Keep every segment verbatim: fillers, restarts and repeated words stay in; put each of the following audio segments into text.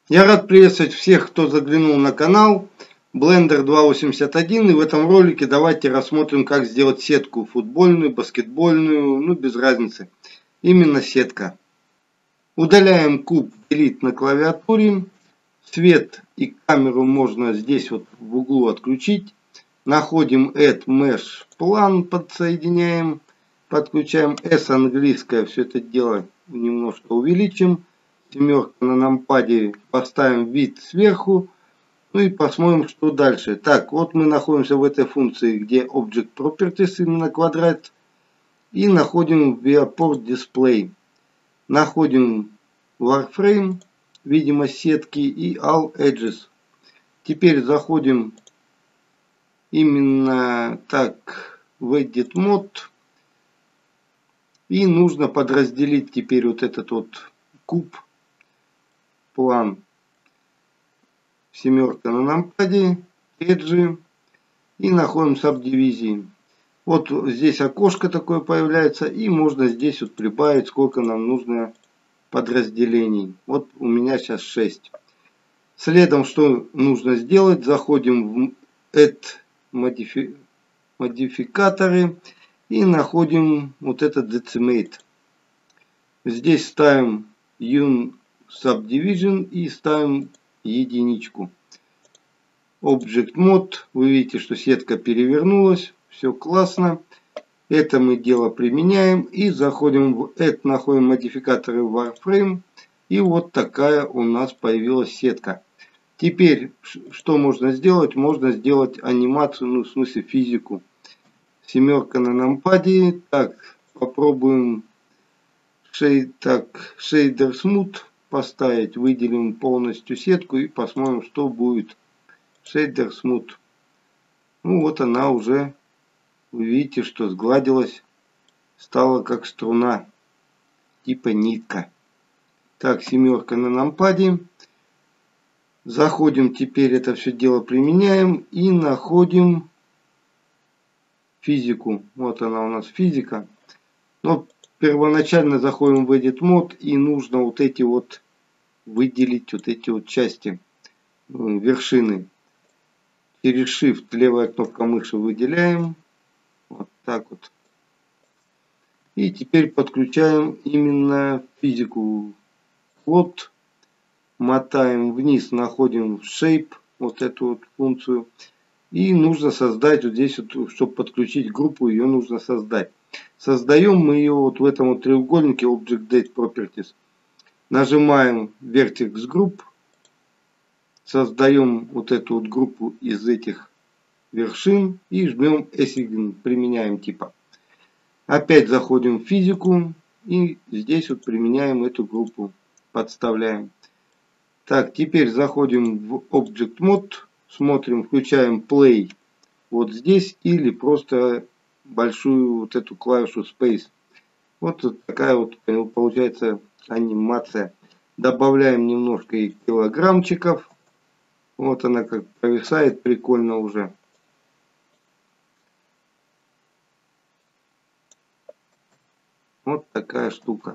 Я рад приветствовать всех, кто заглянул на канал Blender два восемьдесят один. И в этом ролике давайте рассмотрим, как сделать сетку футбольную, баскетбольную, ну без разницы. Именно сетка. Удаляем куб Delete на клавиатуре. Свет и камеру можно здесь вот в углу отключить. Находим Add Mesh Plan, подсоединяем, подключаем. S английское, все это дело немножко увеличим. Семерка на нампаде, поставим вид сверху. Ну и посмотрим, что дальше. Так, вот мы находимся в этой функции, где Object Properties, именно квадрат. И находим Viewport Display. Находим Warframe, видимость сетки и All Edges. Теперь заходим именно так в Edit Mode. И нужно подразделить теперь вот этот вот куб. План. Семерка на нампаде, эджи и находим сабдивизии. Вот здесь окошко такое появляется, и можно здесь вот прибавить, сколько нам нужно подразделений. Вот у меня сейчас шесть. Следом что нужно сделать? Заходим в Add модифи... модификаторы и находим вот этот Decimate. Здесь ставим Un Subdivision и ставим единичку. Object Mode. Вы видите, что сетка перевернулась. Все классно. Это мы дело применяем. И заходим в Add, находим модификаторы Warframe. И вот такая у нас появилась сетка. Теперь, что можно сделать? Можно сделать анимацию, ну в смысле физику. Семерка на нампаде. Так, попробуем шейд, так, Shader Smooth поставить, выделим полностью сетку и посмотрим, что будет. Shader Smooth. Ну вот она уже, вы видите, что сгладилась, стала как струна, типа нитка. Так, семерка на нампаде. Заходим, теперь это все дело применяем и находим физику. Вот она у нас физика. Но первоначально заходим в Edit Mode и нужно вот эти вот выделить вот эти вот части вершины. Через Shift левая кнопка мыши выделяем. Вот так вот. И теперь подключаем именно физику. Вот. Мотаем вниз, находим Shape, вот эту вот функцию. И нужно создать вот здесь, вот, чтобы подключить группу, ее нужно создать. Создаем мы ее вот в этом вот треугольнике Object Date Properties. Нажимаем Vertex Group. Создаем вот эту вот группу из этих вершин. И жмем Assign. Применяем типа. Опять заходим в физику. И здесь вот применяем эту группу. Подставляем. Так, теперь заходим в Object Mode. Смотрим, включаем Play. Вот здесь. Или просто большую вот эту клавишу Space. Вот такая вот получается анимация. Добавляем немножко и килограммчиков. Вот она как провисает, прикольно уже. Вот такая штука.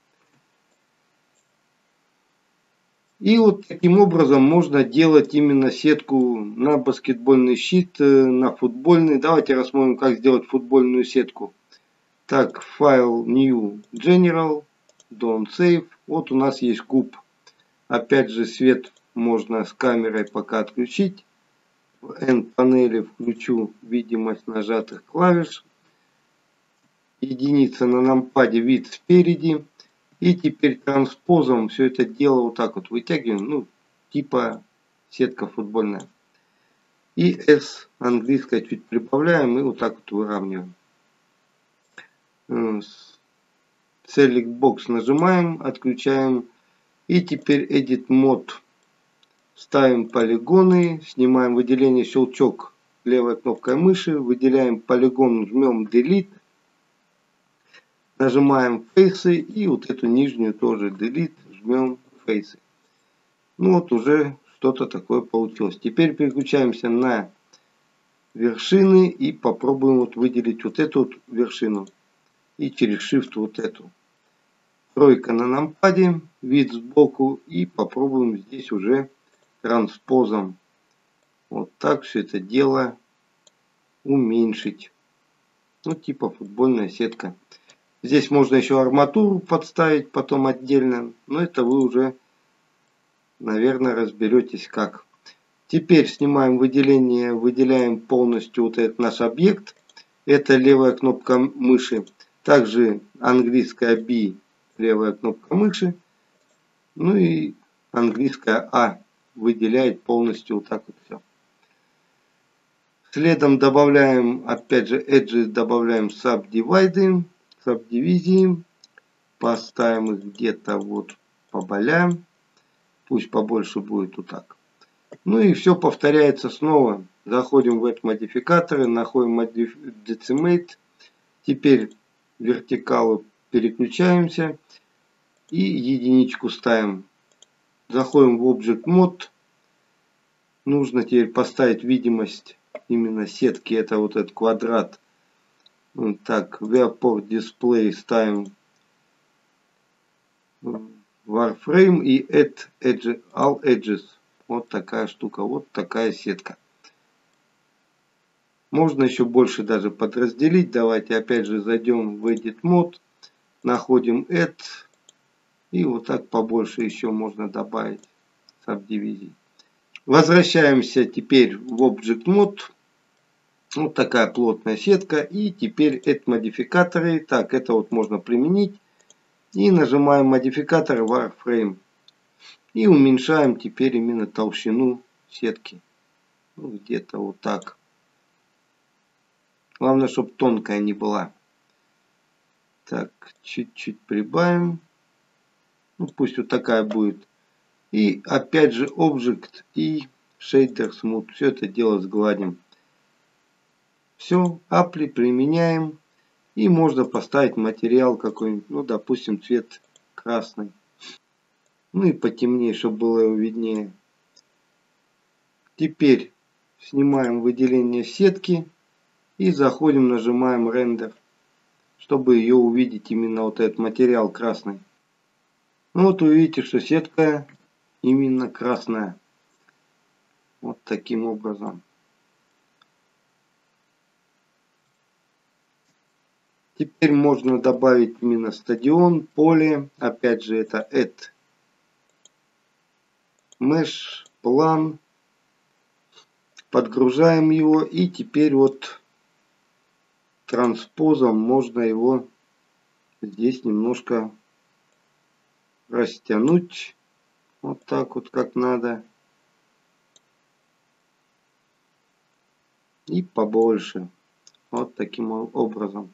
И вот таким образом можно делать именно сетку на баскетбольный щит, на футбольный. Давайте рассмотрим, как сделать футбольную сетку. Так, файл New General. Don't Save. Вот у нас есть куб. Опять же, свет можно с камерой пока отключить. В End панели включу видимость нажатых клавиш. Единица на нампаде, вид спереди. И теперь транспозом все это дело вот так вот вытягиваем. Ну, типа сетка футбольная. И S английское чуть прибавляем и вот так вот выравниваем. Select Box нажимаем, отключаем. И теперь Edit Mode. Ставим полигоны, снимаем выделение щелчок левой кнопкой мыши, выделяем полигон, жмем Delete. Нажимаем Face и вот эту нижнюю тоже Delete, жмем Face. Ну вот уже что-то такое получилось. Теперь переключаемся на вершины и попробуем вот выделить вот эту вот вершину. И через Shift вот эту. Тройка на нампаде, вид сбоку, и попробуем здесь уже транспозом. Вот так все это дело уменьшить. Ну, типа футбольная сетка. Здесь можно еще арматуру подставить потом отдельно, но это вы уже, наверное, разберетесь как. Теперь снимаем выделение, выделяем полностью вот этот наш объект. Это левая кнопка мыши. Также английская B, левая кнопка мыши. Ну и английская A выделяет полностью вот так вот все. Следом добавляем, опять же, Edge, добавляем Subdivide, Subдивизии. Поставим их где-то вот по болям. Пусть побольше будет вот так. Ну и все повторяется снова. Заходим в эти модификаторы, находим Decimate. Теперь вертикалу переключаемся и единичку ставим. Заходим в Object Mode. Нужно теперь поставить видимость именно сетки. Это вот этот квадрат. Так, Viewport Display ставим Warframe и Add edge, All Edges. Вот такая штука, вот такая сетка. Можно еще больше даже подразделить. Давайте опять же зайдем в Edit Mode. Находим Add. И вот так побольше еще можно добавить сабдивизий. Возвращаемся теперь в Object Mode. Вот такая плотная сетка. И теперь Add модификаторы. Так, это вот можно применить. И нажимаем модификатор Warframe. И уменьшаем теперь именно толщину сетки. Ну, где-то вот так. Главное, чтобы тонкая не была. Так, чуть-чуть прибавим. Ну, пусть вот такая будет. И опять же Object и Shader Smooth. Все это дело сгладим. Все, Apply применяем. И можно поставить материал какой-нибудь. Ну, допустим, цвет красный. Ну и потемнее, чтобы было его виднее. Теперь снимаем выделение сетки. И заходим, нажимаем Render. Чтобы ее увидеть именно вот этот материал красный. Ну вот вы видите, что сетка именно красная. Вот таким образом. Теперь можно добавить именно стадион, поле. Опять же это Add Mesh, план. Подгружаем его. И теперь вот транспозом можно его здесь немножко растянуть. Вот так вот как надо. И побольше. Вот таким образом.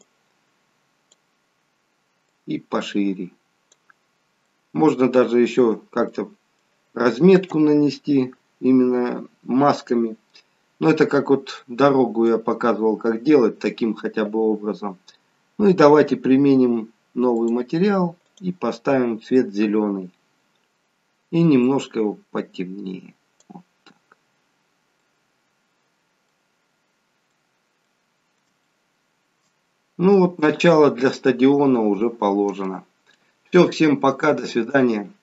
И пошире. Можно даже еще как-то разметку нанести именно масками. Но это как вот дорогу я показывал, как делать таким хотя бы образом. Ну и давайте применим новый материал и поставим цвет зеленый. И немножко его потемнее. Вот так. Ну вот начало для стадиона уже положено. Все, всем пока, до свидания.